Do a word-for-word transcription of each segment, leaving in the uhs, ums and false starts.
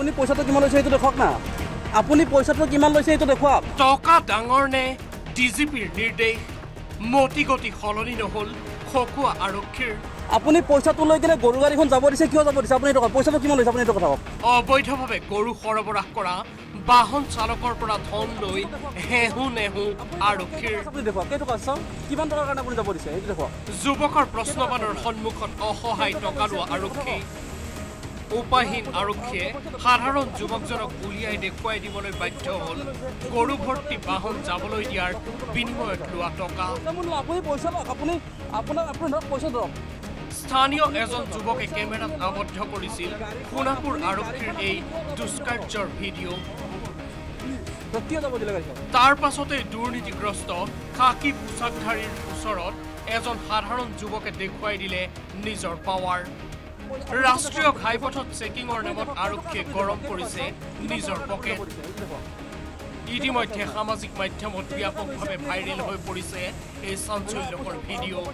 আপুনি পইচাটো কিমান লৈছে এইটো দেখক না আপুনি পইচাটো কিমান লৈছে এইটো দেখুৱাওক টকা ডাঙৰ নে ডিজিপিৰ নিৰ্দেশ মতি গতি সলনি নহল খকুৱা আৰক্ষীৰ আপুনি পইচাটো লৈ কিনে গৰু গাড়ীখন যাব দিছে কিয় যাব দিছে আপুনি এইটো পইচাটো কিমান লৈছে আপুনি এইটো কথা কওক অবৈধভাৱে গৰু সৰবৰাহ কৰা বাহন চালকৰ পৰা ধন লৈ হেহু নেহু আৰক্ষীৰ আপুনি দেখুৱাওক কেই টকা চাওক কিমান টকাৰ কাৰণে আপুনি যাব দিছে এইটো দেখুৱাওক যুৱকৰ প্ৰশ্নবাণৰ সন্মুখত অসহায় টকা লোৱা আৰক্ষী উপায়হীন আৰক্ষীয়ে সাধাৰণ যুৱকজনক উলিয়াই দেখুৱাই দিবলৈ বাধ্য হ'ল গৰু ভৰ্তি বাহন যাবলৈ দিয়াৰ বিনিময়ত লোৱা টকা আপুনি পইচা লওক আপুনি আপোনাৰ আপোনাৰ পইচা দিয়ক স্থানীয় এজন যুৱকে কেমেৰাত আবদ্ধ কৰিছিল সোণাপুৰ আৰক্ষীৰ এই দুষ্কাৰ্যৰ ভিডিঅ' তাৰ পাছতে দুৰ্নীতিগ্ৰস্ত খাকী পোছাকধাৰীৰ ওচৰত এজন সাধাৰণ যুৱকে দেখুৱাই দিলে নিজৰ পাৱাৰ ৰাষ্ট্ৰীয় ঘাইপথত চেকিঙৰ নামত আৰক্ষীয়ে গৰম কৰিছে নিজৰ পকেট ইতিমধ্যে সামাজিক মাধ্যমত ব্যাপকভাৱে ভাইৰেল হৈ পৰিছে এই চাঞ্চল্যকৰ ভিডিঅ'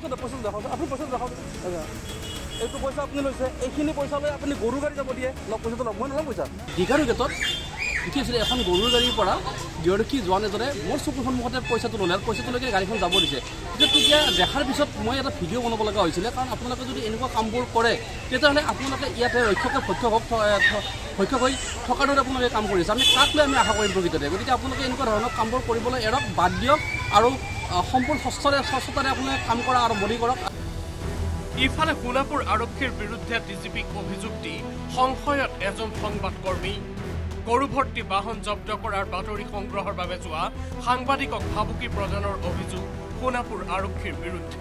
এইটো পইচা আপুনি লৈছে এইখিনি পইচা লৈ আপুনি গৰু গাড়ী যাব দিয়ে লগ পইচাটো লগ মই নলওঁ পইচা দীঘাৰু গেটত উঠি আছিলে এখন গৰুৰ গাড়ীৰ পৰা গিয়ৰক্ষী জোৱান এজনে মোৰ চকুৰ সন্মুখতে পইচাটো ল'লে আৰু পইচাটো লৈকে গাড়ীখন যাব দিছে তেতিয়া তেতিয়া দেখাৰ পিছত মই এটা ভিডিঅ' বনাব লগা হৈছিলে কাৰণ আপোনালোকে যদি এনেকুৱা কামবোৰ কৰে তেতিয়াহ'লে আপোনালোকে ইয়াতে ৰক্ষকে ভক্ষক হওক ভক্ষক হৈ থকাৰ দৰে আপোনালোকে কাম কৰিছে আমি কাক লৈ আমি আশা কৰিম প্ৰকৃততে গতিকে আপোনালোকে এনেকুৱা ধৰণৰ কামবোৰ কৰিবলৈ এৰক বাদ দিয়ক আৰু সম্পূৰ্ণ স্বচ্ছৰে স্বচ্ছতাৰে আপোনালোকে কাম কৰা আৰম্ভণি কৰক ইফালে সোণাপুৰ আৰক্ষীৰ বিৰুদ্ধে ডিজিপিক অভিযোগ দি সংশয়ত এজন সংবাদকৰ্মী গৰু ভৰ্তি বাহন জব্দ কৰাৰ বাতৰি সংগ্ৰহৰ বাবে যোৱা সাংবাদিকক ভাবুকি প্ৰদানৰ অভিযোগ সোণাপুৰ আৰক্ষীৰ বিৰুদ্ধে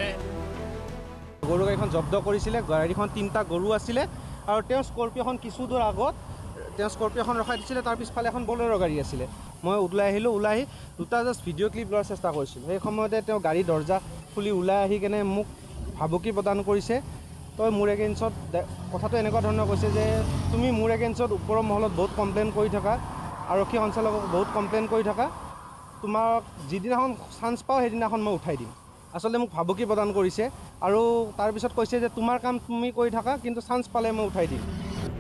গৰু গাড়ীখন জব্দ কৰিছিলে গাড়ীখন তিনিটা গৰু আছিলে আৰু তেওঁ স্কৰ্পিঅ'খন কিছু দূৰ আগত তেওঁ স্কৰ্পিঅ'খন ৰখাই দিছিলে তাৰ পিছফালে এখন বলেৰ' গাড়ী আছিলে মই ওলাই আহিলোঁ ওলাই আহি দুটা জাষ্ট ভিডিঅ' ক্লিপ লোৱাৰ চেষ্টা কৰিছিলোঁ সেই সময়তে তেওঁ গাড়ী দৰ্জা খুলি ওলাই আহি কেনে মোক ভাবুকি প্ৰদান কৰিছে তই মোৰ এগেইনষ্টত কথাটো এনেকুৱা ধৰণৰ কৈছে যে তুমি মোৰ এগেইনষ্টত ওপৰৰ মহলত বহুত কমপ্লেইন কৰি থকা আৰক্ষী সঞ্চালকক বহুত কমপ্লেইন কৰি থকা তোমাক যিদিনাখন চান্স পাওঁ সেইদিনাখন মই উঠাই দিম আচলতে মোক ভাবুকি প্ৰদান কৰিছে আৰু তাৰপিছত কৈছে যে তোমাৰ কাম তুমি কৰি থাকা কিন্তু চান্স পালে মই উঠাই দিম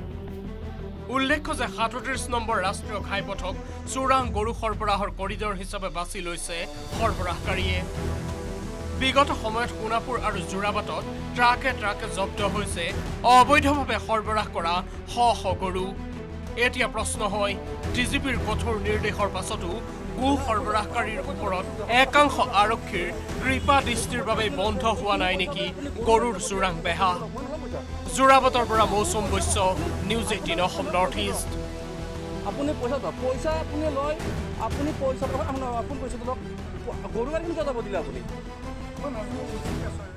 উল্লেখ্য যে সাতত্ৰিশ নম্বৰ ৰাষ্ট্ৰীয় ঘাইপথক চোৰাং গৰু সৰবৰাহৰ কৰিডৰ হিচাপে বাছি লৈছে সৰবৰাহকাৰীয়ে বিগত সময়ত সোণাপুৰ আৰু যোৰাবাটত ট্ৰাকে ট্ৰাকে জব্দ হৈছে অবৈধভাৱে সৰবৰাহ কৰা শ শ গৰু এতিয়া প্ৰশ্ন হয় ডিজিপিৰ কঠোৰ নিৰ্দেশৰ পাছতো গো সৰবৰাহকাৰীৰ ওপৰত একাংশ আৰক্ষীৰ কৃপা দৃষ্টিৰ বাবে বন্ধ হোৱা নাই নেকি গৰুৰ চোৰাং বেহা যোৰাবাটৰ পৰা Mousam Baishya news eighteen Assam north east আপুনি পইচা পইচা আপুনি লয় আপুনি পইচা আপুনি পইচাটো লওক গৰু গাড়ীখন কিয় যাব দিলে আপুনি